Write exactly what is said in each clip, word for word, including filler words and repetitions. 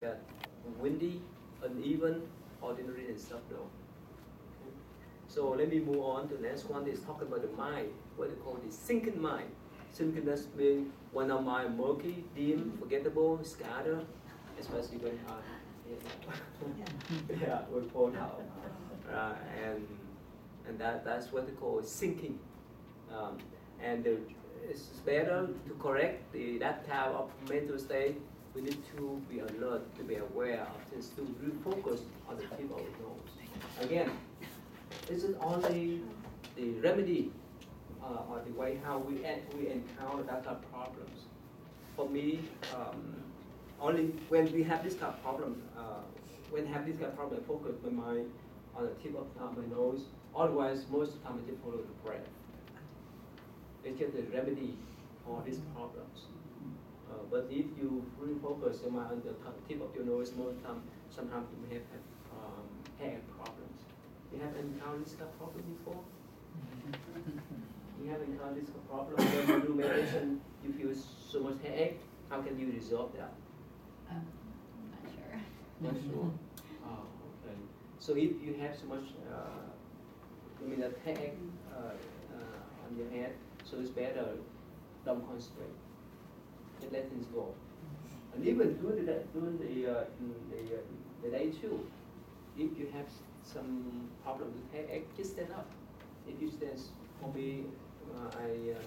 get windy, uneven, ordinary and subtle. Okay. So let me move on to the next one. Is talk about the mind, what they call the sinking mind. Sinkiness means when our mind murky, dim, forgettable, scattered, especially when I yeah, yeah we fall out. Uh, and and that, that's what they call sinking. Um, and the, it's better to correct the, that type of mental state. We need to be alert, to be aware of things, to refocus on the tip of the nose. Again, this is only the remedy uh, or the way how we, en- we encounter that kind of problems. For me, um, only when we have this kind of problem, uh, when have this kind of problem, I focus my mind on the tip of uh, my nose. Otherwise, most of the time I just follow the breath. It's just the remedy for these problems. Uh, but if you really focus your mind on the tip of your nose, most of the time, sometimes you may have, have um, hair problems. You have encountered this kind of problem before? You have encountered this kind of problem when you do meditation, you feel so much headache. How can you resolve that? Um, I'm not sure. Not sure. Oh, okay. So if you have so much, uh, I mean, a headache uh, uh, on your head, so it's better don't concentrate. Just let things go. And even during the during the uh, the, uh, the day too, if you have some problem with headache, just stand up. If you stand, for me, uh, I um,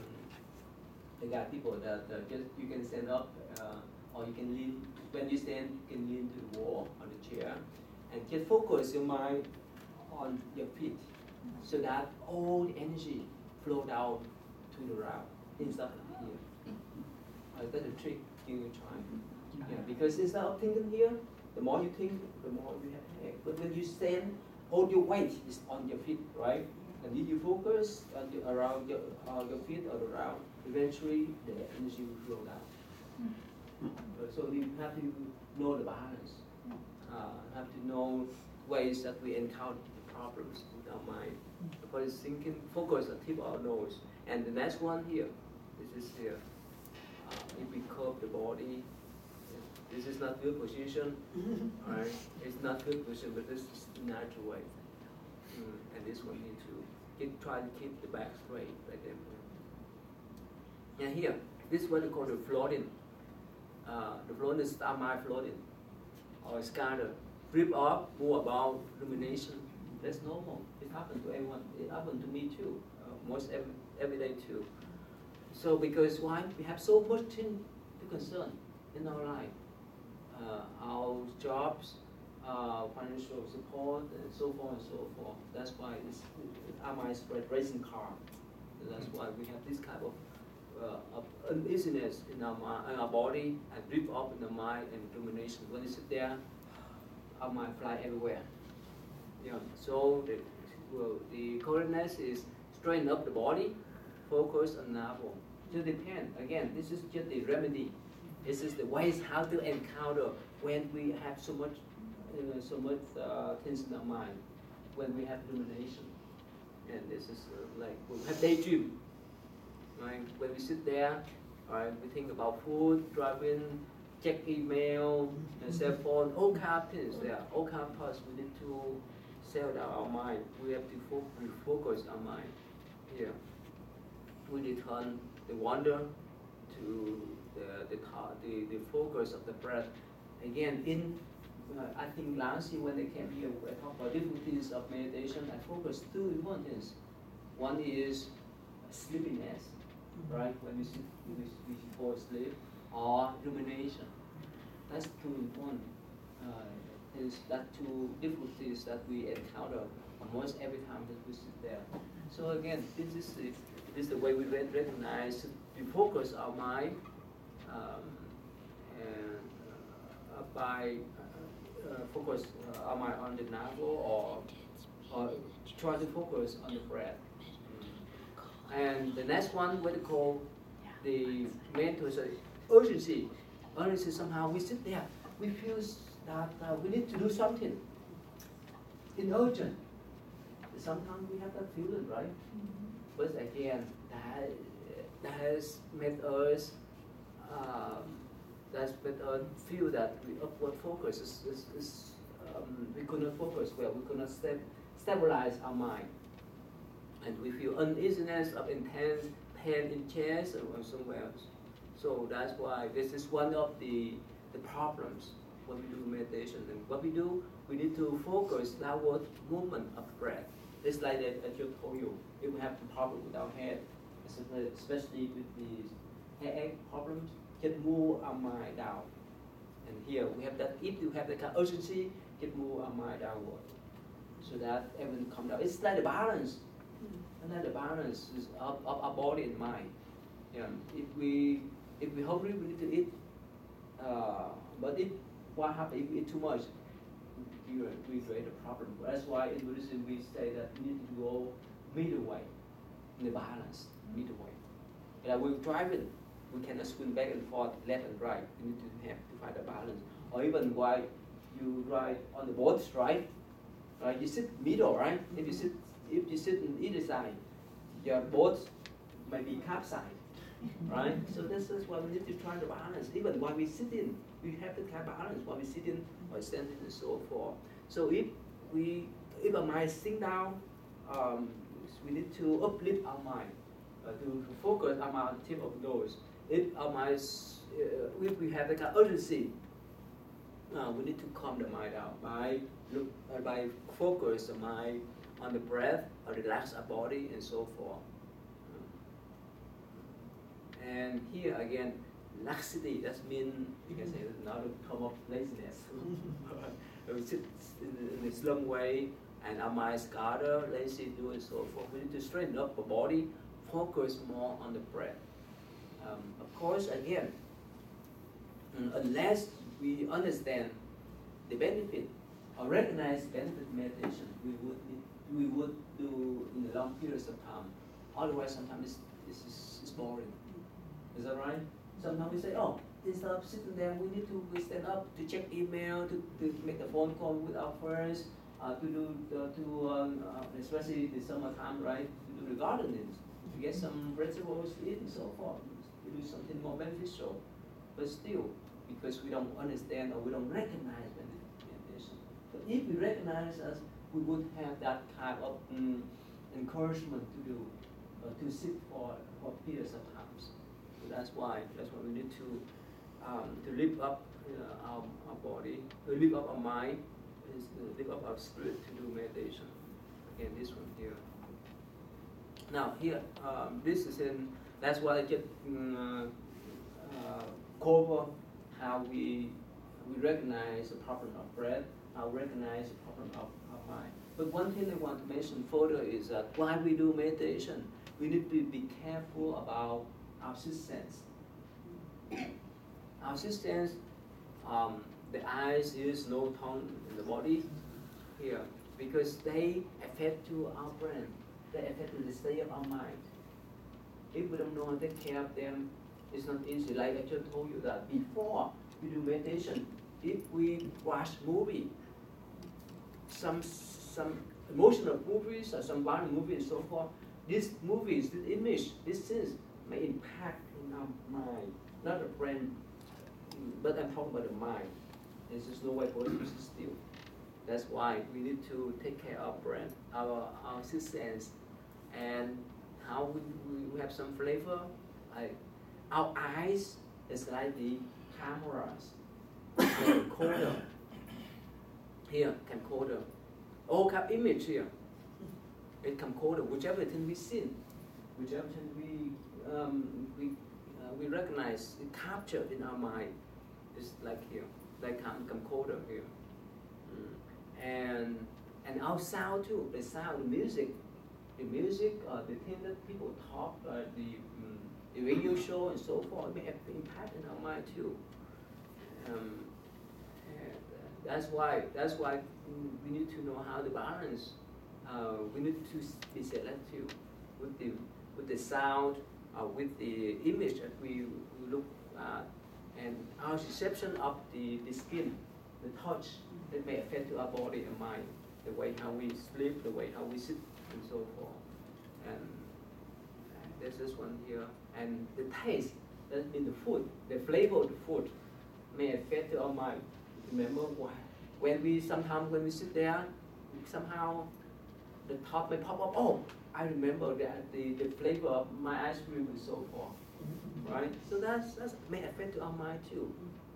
I got people that uh, just you can stand up, uh, or you can lean. When you stand, you can lean to the wall or the chair, and just focus your mind on your feet, so that all the energy flow down to the ground instead of here. Uh, that's a trick you try. Yeah, because instead of thinking here, the more you think, the more you have headache. But when you stand, all your weight is on your feet, right? And if you focus on the, around your, uh, your feet or around, eventually the energy will flow down. Uh, so you have to know the balance. Uh, have to know ways that we encounter the problems with our mind. Because thinking, focus on tip of our nose. And the next one here, this is here. Uh, if we curve the body, this is not good position, right? It's not good position, but this is the natural way. Mm, and this one need to keep, try to keep the back straight, right there. And here, this is what we call the floating. Uh, the floating is star mind floating, or scatter. Rip up, move about, rumination. That's normal. It happened to everyone. It happened to me too. Uh, most every, every day too. So because why? We have so much thing to concern in our life. Uh, our jobs, uh, financial support, and so forth and so forth. That's why it's, our mind is like racing car. And that's why we have this kind of, uh, of uneasiness in our, mind, in our body, and rip up in the mind and rumination. When you sit there, our mind fly everywhere. Yeah. So the, well, the correctness is straighten up the body, focus on navel. Just depend. Again, this is just the remedy. This is the ways how to encounter when we have so much, uh, so much uh, things in our mind, when we have rumination. And this is uh, like we have daydream. Right? When we sit there, right, we think about food, driving, check email, and cell phone, all kind of things there, all kind of thoughts we need to settle down our mind. We have to fo- refocus our mind here. We return the wonder to the the, thought, the the focus of the breath. Again, in uh, I think last year when they came here, I talked about difficulties of meditation. I focused two important things. One is sleepiness, right? When we sit, we, we fall asleep, or rumination. That's two important. Uh, is that two difficulties that we encounter almost every time that we sit there. So again, this is the, this is the way we recognize, we focus our mind, um, and uh, by uh, uh, focus uh, our mind on the navel, or, or try to focus on the breath. And the next one, what we call the mental so urgency. Urgency, somehow we sit there, we feel that uh, we need to do something. It's urgent. Sometimes we have that feeling, right? Mm-hmm. But again, that, that has made us um, that's but uh, feel that we upward focus is, is, is um, we could not focus well, we could not step, stabilize our mind. And we feel uneasiness of intense pain in chest or somewhere else. So that's why this is one of the, the problems when we do meditation. And what we do, we need to focus downward movement of breath. It's like that I just told you, if we have a problem with our head, especially with the headache problems, just move our mind down. And here we have that, if you have that kind of urgency, just move our mind downward. So that everything comes down. It's like the balance. And then the balance is of, of our body and mind. Yeah. If we if we hungry, we need to eat. Uh, but if what happens if we eat too much, we we create a problem. That's why in Buddhism we say that we need to go middle way, in the balance, middle way. Like we're driving, we cannot swing back and forth, left and right. We need to have to find a balance. Or even while you ride on the boat, right? Right, you sit middle, right? If you sit if you sit on either side, your boat might be capsized, right? So this is why we need to try to balance. Even while we sit in, we have to have balance while we sit in or standing and so forth. So if we, if our mind sink down, um, we need to uplift our mind uh, to, to focus our mind on the tip of the nose. If our mind, uh, if we have the kind of urgency, uh, we need to calm the mind down by look uh, by focus the mind on the breath, or relax our body, and so forth. And here again, laxity, that means, you can say, not a term of laziness. We sit in, in a slum way, and our mind scattered, lazy, do and so forth. We need to straighten up our body, focus more on the breath. Um, of course, again, unless we understand the benefit or recognize the benefit of meditation, we would need we would do in a long periods of time. Otherwise, sometimes this is it's boring. Is that right? Sometimes we say, oh, instead of sitting there, we need to we stand up to check email, to, to make a phone call with our friends, uh, to do uh, to um, uh, especially the summertime, right? To do the gardening, to get some vegetables to eat and so forth. To do something more beneficial, but still, because we don't understand or we don't recognize meditation. But if we recognize us, we would have that kind of um, encouragement to do, uh, to sit for, for periods of times. So that's why, that's why we need to, um, to lift up uh, our, our body, to lift up our mind, is to lift up our spirit to do meditation. Again, this one here. Now here, um, this is in, that's why I just um, uh, cover how we, we recognize the problem of breath, how we recognize the problem of mind. But one thing I want to mention further is that while we do meditation, we need to be careful about our sixth sense. Our sixth sense, um, the eyes, ears, nose, tongue, and the body here, because they affect to our brain. They affect to the state of our mind. If we don't know how to take care of them, it's not easy. Like I just told you that before we do meditation, if we watch movie, some some emotional movies or some violent movies and so forth, these movies, this image, these scenes may impact in our mind, not the brain, but I'm talking about the mind. There's just no way for us to sit still. That's why we need to take care of brain, our our sixth sense, and how we, we have some flavor. Like our eyes is like the cameras, camcorder. Here, camcorder. All have image here. It camcorder, whichever thing we see, whichever thing we um, we uh, we recognize, it capture in our mind. It's like here, like cam camcorder here. Mm. And and our sound too. The sound, the music, the music, uh, the thing that people talk, uh, the um, the radio show and so forth, may have impact in our mind too. Um, That's why, that's why we need to know how to balance. Uh, we need to be selective with the, with the sound, uh, with the image that we, we look at, and our perception of the, the skin, the touch, that may affect our body and mind, the way how we sleep, the way how we sit, and so forth. And, and there's this one here. And the taste, that in the food, the flavor of the food, may affect our mind. Remember why? When we sometimes when we sit there, somehow the thought may pop up. Oh, I remember that the, the flavor of my ice cream and so forth, right? So that's that's may affect our mind too.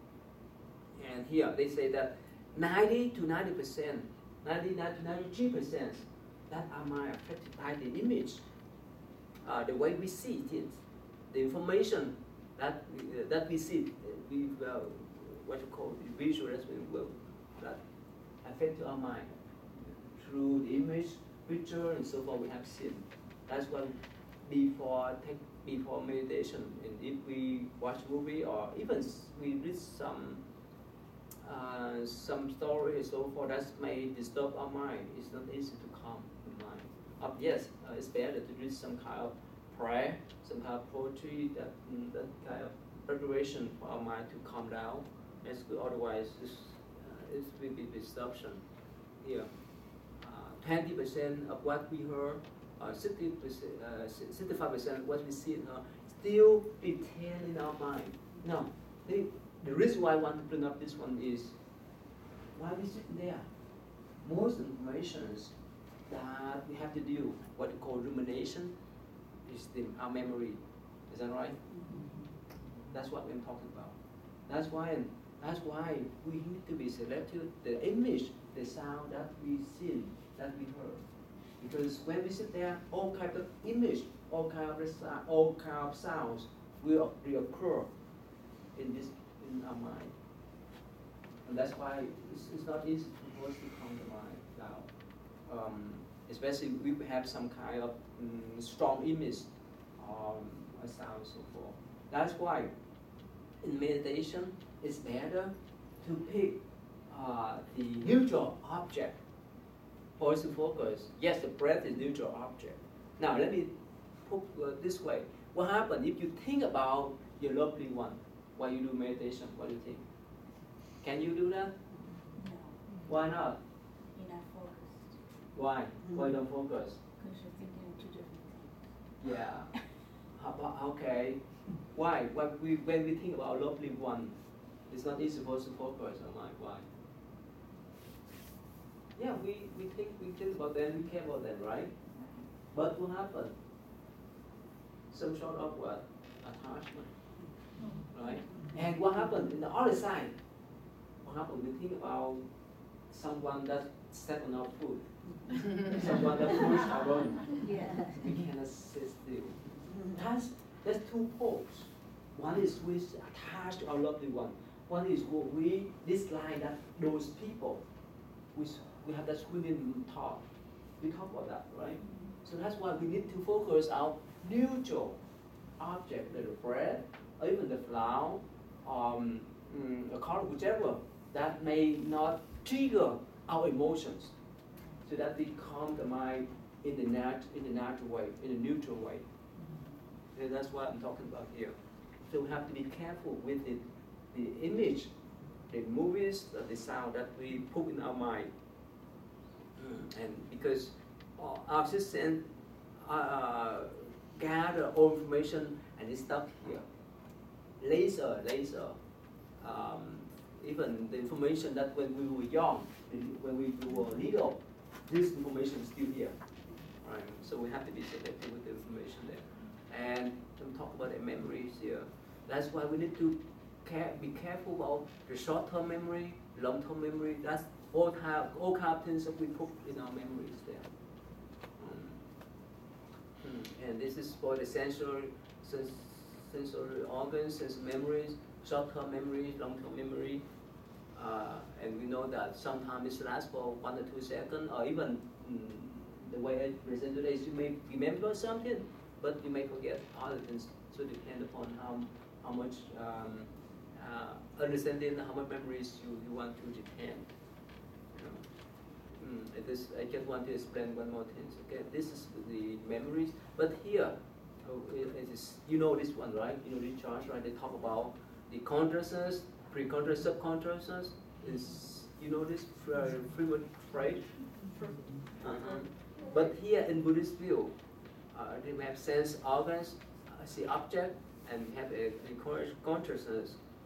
And here they say that ninety to ninety percent, ninety-nine to ninety-three percent, that our mind affected by the image, uh, the way we see it, the information that we, uh, that we see, uh, we uh, what you call the visual as well, that affect our mind through the image, picture, and so forth we have seen. That's why before take before meditation, and if we watch movie or even s- we read some uh, some story and so forth, that may disturb our mind. It's not easy to calm the mind. Uh, yes, uh, it's better to read some kind of prayer, some kind of poetry, that mm, that kind of preparation for our mind to calm down. That's good. Otherwise, it's, uh, it will be disruption here. Twenty percent of what we heard, uh, sixty percent, uh, sixty-five percent of what we see and heard, still retain in our mind. Now, the, the reason why I want to bring up this one is while we sit there, most information that we have to do, what we call rumination, is the, our memory. Is that right? That's what I'm talking about. That's why, that's why we need to be selective. The image, the sound that we see, that we heard. Because when we sit there, all kinds of image, all kinds of all kind of sounds will reoccur in this in our mind. And that's why it's, it's not easy for us to calm the mind down. Um, especially if we have some kind of um, strong image, um, a sound and so forth. That's why in meditation it's better to pick uh, the neutral object for us to focus. Yes, the breath is neutral object. Now let me put uh, this way. What happens if you think about your lovely one while you do meditation? What do you think? Can you do that? No. Why not? You're not focused. Why? Why don't focus? Because you're thinking of two different things. Yeah. How about, okay. Why? When we, when we think about lovely one, it's not easy for us to focus on mind. Why? Yeah, we, we think we think about them, we care about them, right? But what happened? Some sort of what? Attachment. Right? And what happened in the other side? What happened? We think about someone that step on our foot. Someone that push our run. Yeah. We cannot sit still. That's that's two poles. One is we attached to our lovely one. One is what we dislike that those people. We we have that swimming thought. We talk about that, right? So that's why we need to focus on neutral object, like the bread, or even the flower, um, mm, a color, whichever, that may not trigger our emotions, so that we calm the mind in the nat in the natural way, in a neutral way. And that's what I'm talking about here. So we have to be careful with the, the image, the movies, uh, the sound that we put in our mind. Mm. And because uh, our system uh, gather all information and it's stuck here. Laser, laser. Um, even the information that when we were young, when we were little, this information is still here. Right? So we have to be selective with the information there. And to talk about the memories here. That's why we need to care, be careful about the short-term memory, long-term memory. That's all kind, all kind of things that we put in our memories there. Um, mm, and this is for the sensory, sens sensory organs, sensory memories, short-term memory, long-term memory. Uh, and we know that sometimes it lasts for one or two seconds, or even mm, the way I present today is you may remember something, but you may forget other things. So it depends upon how how much um, uh, understanding, how much memories you, you want to retain. You know? mm, it is, I just want to explain one more thing. Okay, this is the memories, but here oh, it, it is, you know this one, right? You know this chart, right? They talk about the consciousness, pre-conscious, subconsciousness. Is you know this Freeman phrase? Uh-huh. But here in Buddhist view, uh, we have sense organs, uh, see object, and we have a, a consciousness.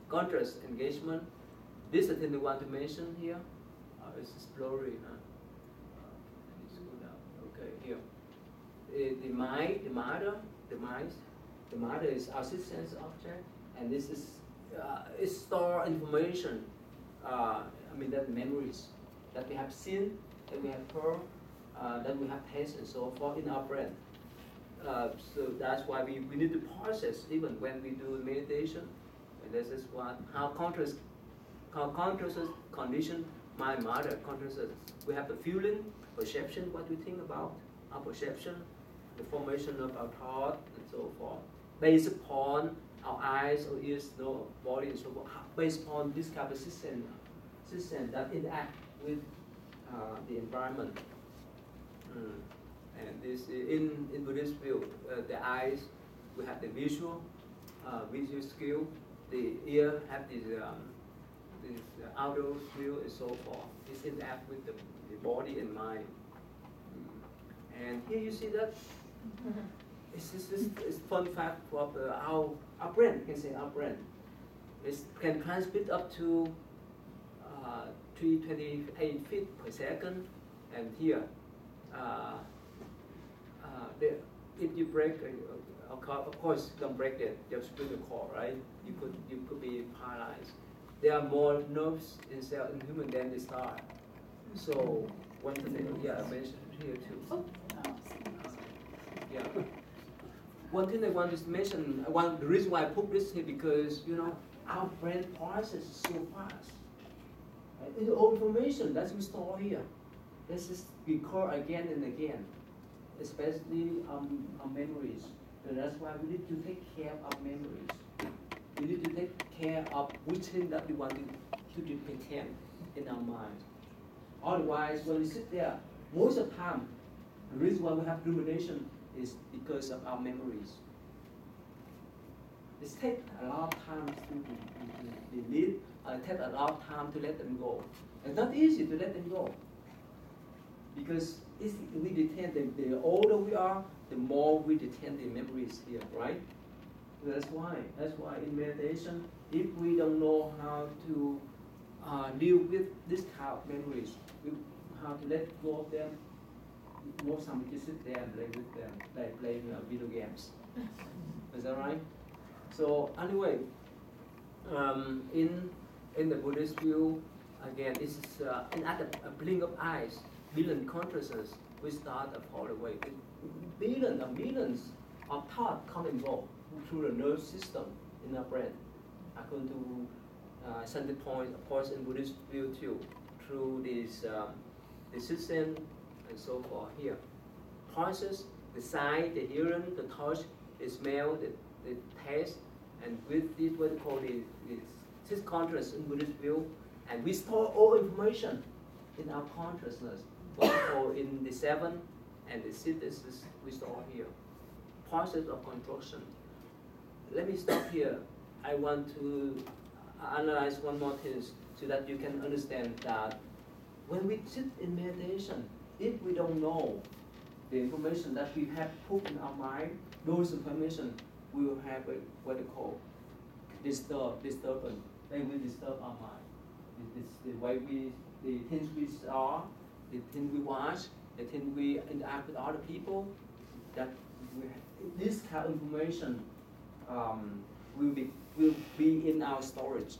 contrast engagement. This is the thing we want to mention here. Uh, it's blurry, huh? Uh, it's good now. Okay, here. Uh, the mind, the matter, the mind, the matter is our sense object, and this is uh, it store information. Uh, I mean that memories that we have seen, that we have heard, uh, that we have tasted, and so forth in our brain. Uh, so that's why we, we need to process even when we do meditation. And this is what how contrast how contrast condition mind matter contrast. We have the feeling, perception, what we think about our perception, the formation of our thought, and so forth. Based upon our eyes, or ears, no body, and so forth. Based upon this kind of system, system that interact with uh, the environment. Mm. And this in in Buddhist view, uh, the eyes, we have the visual, uh, visual skill. The ear have this um, this uh, audio skill, and so forth. This interact with the, the body and mind. Mm. And here you see that. It's just this it's fun fact for uh, our our brain. You can say our brain. It can transmit up to uh, three hundred twenty-eight feet per second, and here. Uh, Uh, the, if you break a, a cord, of course, you don't break it. You just break the cord, right? You could you could be paralyzed. There are more nerves in cell in human than the star. So one thing, yeah, I mentioned here too. Oh. Yeah. One thing I want to mention, one the reason why I put this here because you know our brain processes so fast. Right? It's all information that we store here. This is recur again and again. Especially um, our memories. So that's why we need to take care of our memories. We need to take care of which thing that we want to, to retain in our mind. Otherwise, when we sit there, most of the time, the reason why we have rumination is because of our memories. It takes a lot of time to delete, and it takes a lot of time to let them go. It's not easy to let them go. Because if we detain them, the older we are, the more we detain the memories here, right? That's why. That's why in meditation, if we don't know how to uh, deal with this kind of memories, we, how to let go of them, most time we just sit there and play with them, like playing uh, video games. Is that right? So anyway, um, in in the Buddhist view, again, this is uh, in at a blink of eyes. Billion consciousness, we start a fall away. Billions and millions of thoughts come and go through the nerve system in our brain. According to uh, center point, of course, in Buddhist view too, through this um, the system and so forth here. Process, the sight, the hearing, the touch, the smell, the, the taste, and with this what we call the, the six consciousness in Buddhist view, and we store all information in our consciousness. Or in the seven and the synthesis we store here. Process of construction. Let me stop here. I want to analyze one more thing so that you can understand that when we sit in meditation, if we don't know the information that we have put in our mind, those information will have a, what they call disturb, disturbance. They will disturb our mind. It's the way we, the things we saw, the thing we watch, the thing we interact with other people, that we, this kind of information um, will be will be in our storage.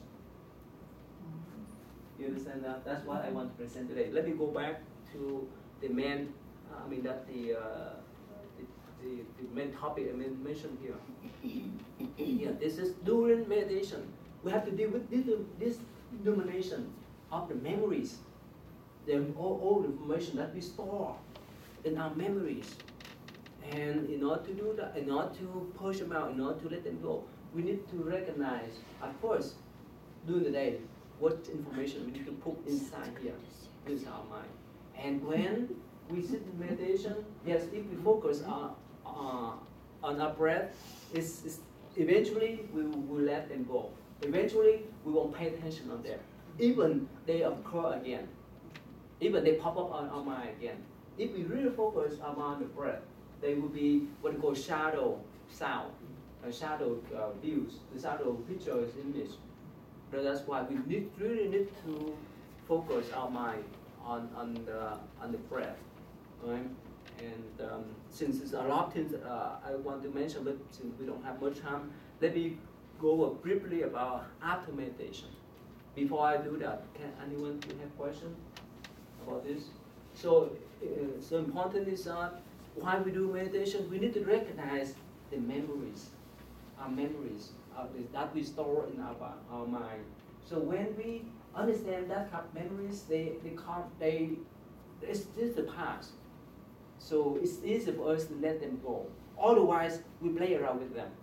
You understand that? That's what I want to present today. Let me go back to the main. Uh, I mean that the, uh, the, the the main topic I mentioned here. Yeah, this is during meditation. We have to deal with this, this domination of the memories. The all, all the information that we store in our memories. And in order to do that, in order to push them out, in order to let them go, we need to recognize, of course, during the day, what information we need to put inside here, inside our mind. And when we sit in meditation, yes, if we focus on, uh, on our breath, it's, it's eventually we will we'll let them go. Eventually, we won't pay attention on them. Even they occur again. Even they pop up on our mind again. If we really focus on the breath, they will be what we call shadow sound, uh, shadow uh, views, the shadow pictures, image. So that's why we need, really need to focus our mind on, on, the, on the breath, right? And um, since there's a lot of things uh, I want to mention, but since we don't have much time, let me go briefly about after meditation. Before I do that, can anyone have questions about this? So, uh, so important is that why we do meditation, we need to recognize the memories, our memories uh, that we store in our, our mind. So when we understand that kind of memories, they, they come, they, it's just the past. So it's easy for us to let them go. Otherwise, we play around with them.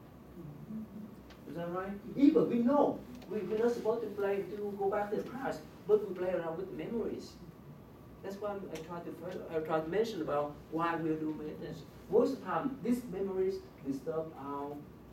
Is that right? Even we know we, we're not supposed to play to go back to the past, but we play around with memories. That's why I try to I try to mention about why we do meditation. Most of the time, these memories disturb our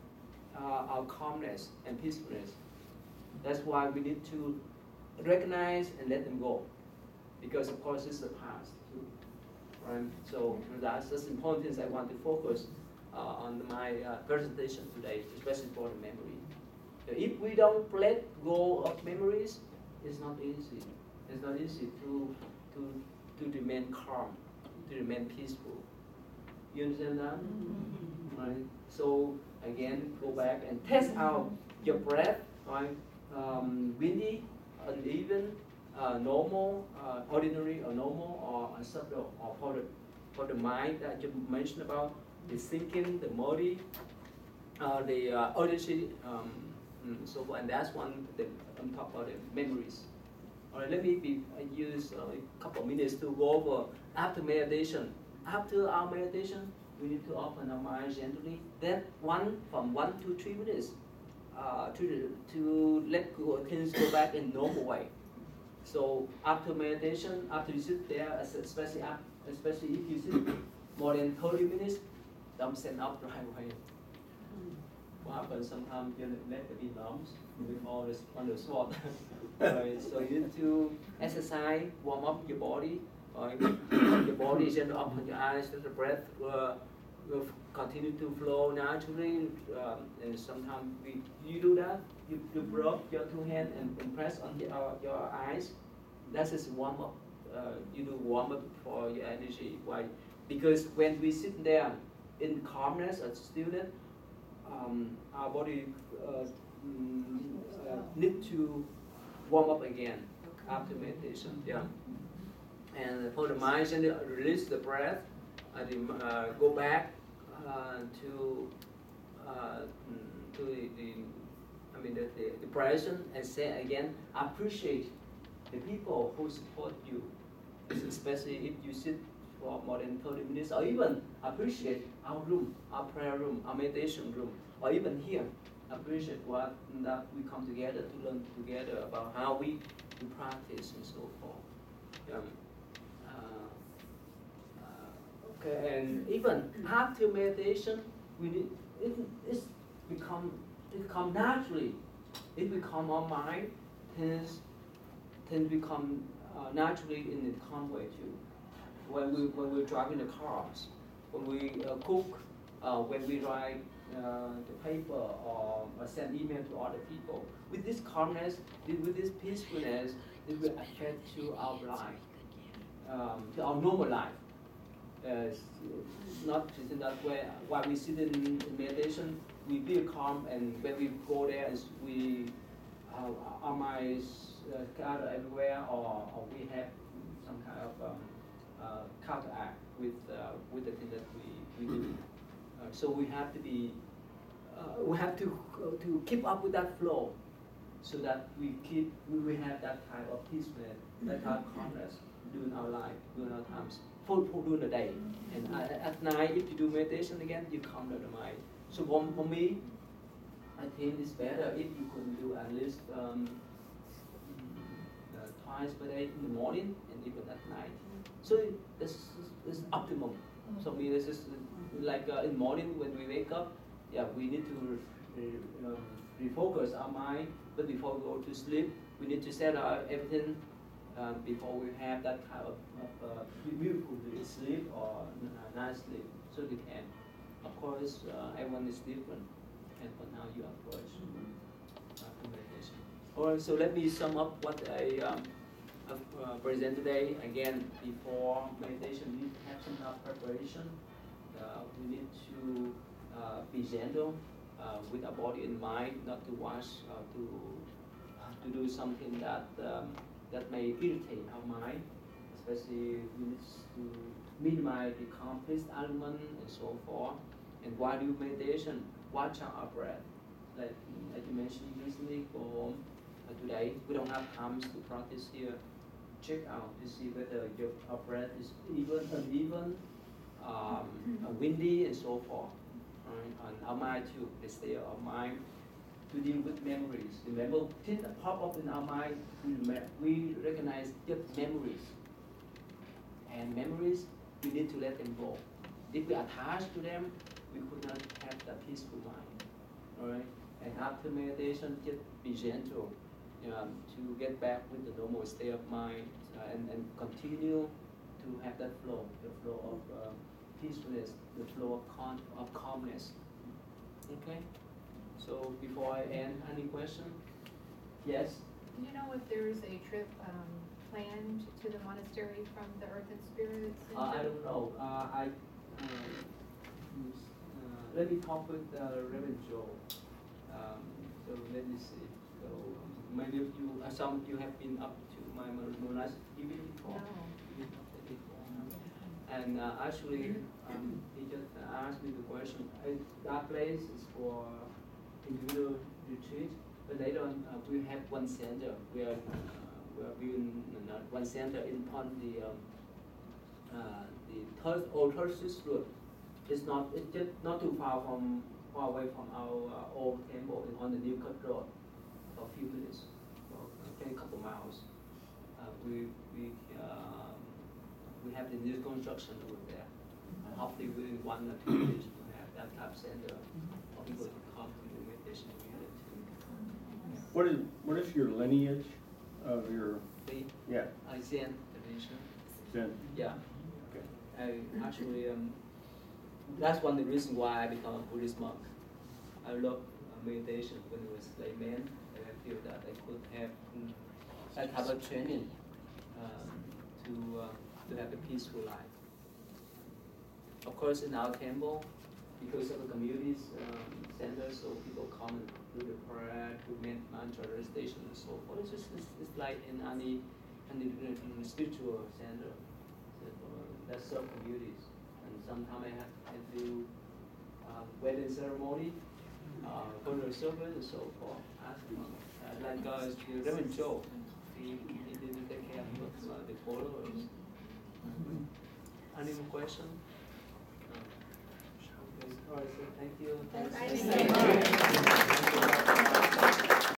uh, our calmness and peacefulness. That's why we need to recognize and let them go, because of course it's the past too, right? So that's that's important things I want to focus uh, on my uh, presentation today, especially for the memory. So if we don't let go of memories, it's not easy. It's not easy to to to remain calm, to remain peaceful. You understand that? Mm-hmm. Right. So again, go back and test out your breath, right? Um, windy, uneven, uh, normal, uh, ordinary or normal, or subtle, or for the for the mind that you mentioned about the thinking, the body, uh, the uh, urgency, um, and so forth. And that's one the, on top of the memories. All right, let me be, I use uh, a couple of minutes to go over after meditation. After our meditation, we need to open our mind gently. Then one from one to three minutes uh, to to let go, things go back in normal way. So after meditation, after you sit there, especially after, especially if you sit more than thirty minutes, don't stand up right away. What happens sometimes you let it be lumps with all this on the spot. Right, so you need to exercise, warm up your body. Right? Your body is gently open your eyes, let the breath uh, will continue to flow naturally. Um, and sometimes we, you do that, you, you rub your two hands and, and press on your, uh, your eyes. That is warm up. Uh, you do warm up for your energy. Why? Because when we sit there in calmness and stillness, um, our body uh, mm, uh, need to warm up again after meditation. Yeah. And for the mind, and release the breath, and uh, go back uh, to uh, to the, the I mean the, the, the present, and say again, appreciate the people who support you, especially if you sit for more than thirty minutes, or even appreciate our room, our prayer room, our meditation room, or even here, appreciate what that we come together to learn together about how we, we practice and so forth. Um, uh, uh, okay, and even after meditation, we need it. It's become it become naturally. It become our mind tends tends become uh, naturally in a calm way too. When we when we're driving the cars, when we uh, cook, uh, when we write uh, the paper or, or send email to other people, with this calmness, with this peacefulness, it will affect to our life, um, to our normal life. Uh, it's not just in that way. While we sit in, in meditation, we feel calm, and when we go there, we uh, our minds uh, scattered everywhere, or, or we have some kind of um, uh, counteract with uh, with the thing that we, we do. Uh, so we have to be, uh, we have to uh, to keep up with that flow, so that we keep we will have that kind of peacefulness, that kind of calmness during our life, during our times, for, for during the day. And at, at night, if you do meditation again, you calm down the mind. So for, for me, I think it's better if you could do at least um, uh, twice per day in the morning and even at night. So this is optimum. So me, this is like uh, in the morning when we wake up, yeah, we need to re, um, refocus our mind. But before we go to sleep, we need to set out everything um, before we have that kind of, of uh, beautiful sleep or uh, nice sleep. So we can. Of course, uh, everyone is different, and for now you approach after meditation. Alright, so let me sum up what I um, have uh, present today. Again, before meditation, we need to have some kind of preparation. Uh, we need to uh, be gentle uh, with our body and mind, not to rush, uh, to to do something that um, that may irritate our mind. Especially, we need to minimize the complex element and so forth. And while do meditation, watch our breath. Like as you mentioned recently, go home. Uh, today we don't have time to practice here. Check out to see whether your our breath is even, uneven, um, uh, windy, and so forth. Right? And our mind too, the state of our mind to deal with memories. Remember, things that pop up in our mind, we, remember, we recognize just memories. And memories, we need to let them go. If we attach to them, we could not have the peaceful mind. All right? And after meditation, just be gentle um, to get back with the normal state of mind uh, and, and continue to have that flow, the flow of uh, peacefulness, the flow of, calm, of calmness. Okay? So before I end, any question? Yes? Do you know if there's a trip um, planned to the monastery from the Earth and Spirit Center? Uh, I don't know. Uh, I uh, uh, let me talk with uh, Reverend Joe. Um, so let me see. So maybe if you, uh, some of you have been up to my monastery before. No. You've been up there before. And uh, actually, um, he just asked me the question. Uh, that place is for individual retreat, but later on uh, we have one center where uh, we are building uh, one center in on the um, uh, the third old Third Road. It's not it's just not too far from far away from our uh, old temple on the New Cut Road. A few minutes, well, okay, a couple miles. Uh, we we um, we have the new construction over there. And hopefully within one or two years we'll have that type of center for people to come to the meditation community. What is what is your lineage of your The yeah uh, Zen tradition. Zen? Yeah. Okay. I actually um, that's one of the reasons why I became a Buddhist monk. I love uh, meditation when I was layman, and I feel that I could have mm, that type of training um, to uh, to have a peaceful life. Of course, in our temple, because of the community's um, center, so people come and do the prayer, do mantra recitation, and so forth. It's just it's, it's like in any any, any spiritual center. So, uh, that serve communities, and sometimes I have I do uh, wedding ceremony, uh, funeral service, and so forth. Ask them, uh, like uh, the Reverend Joe, he he didn't take care of uh, the followers. Any more questions? No. Okay. All right, so thank you. Thank Thanks. you.